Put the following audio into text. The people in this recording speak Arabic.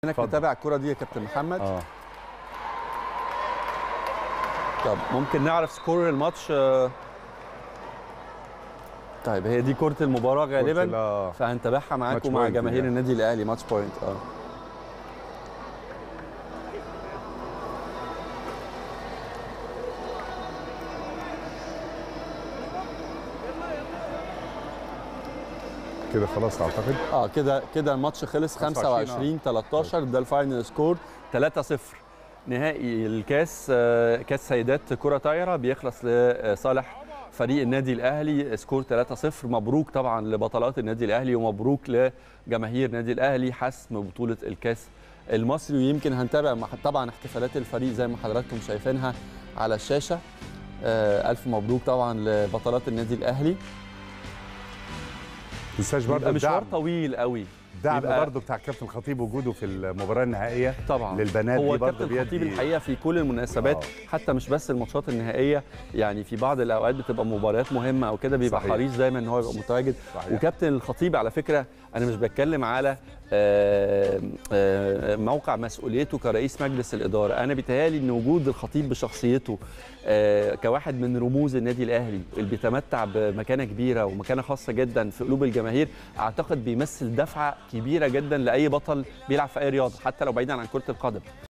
انك تتابع الكرة دي يا كابتن محمد. طب ممكن نعرف سكور الماتش؟ طيب هي دي كرة المباراة غالبا، فهنتابعها معاكم ومع جماهير النادي الاهلي. ماتش بوينت. كده خلاص اعتقد. كده الماتش خلص 25-13. ده الفاينل سكور 3-0. نهائي الكاس، كاس سيدات كرة طايرة، بيخلص لصالح فريق النادي الاهلي سكور 3-0. مبروك طبعا لبطلات النادي الاهلي ومبروك لجماهير النادي الاهلي حسم بطولة الكاس المصري. ويمكن هنتابع طبعا احتفالات الفريق زي ما حضراتكم شايفينها على الشاشة. الف مبروك طبعا لبطلات النادي الاهلي. ما تنساش برضه مشوار طويل قوي. الدعم برضه بتاع كابتن الخطيب، وجوده في المباراه النهائيه طبعا للبنات هو دي برضه كابتن الخطيب الحقيقه في كل المناسبات، حتى مش بس الماتشات النهائيه، يعني في بعض الاوقات بتبقى مباريات مهمه او كده بيبقى حريص دايما ان هو يبقى متواجد. وكابتن الخطيب على فكره انا مش بتكلم على موقع مسؤوليته كرئيس مجلس الاداره، انا بيتهيألي ان وجود الخطيب بشخصيته كواحد من رموز النادي الاهلي اللي بيتمتع بمكانه كبيره ومكانه خاصه جدا في قلوب الجماهير، اعتقد بيمثل دفعه كبيره جدا لاي بطل بيلعب في اي رياضه حتى لو بعيدا عن كره القدم.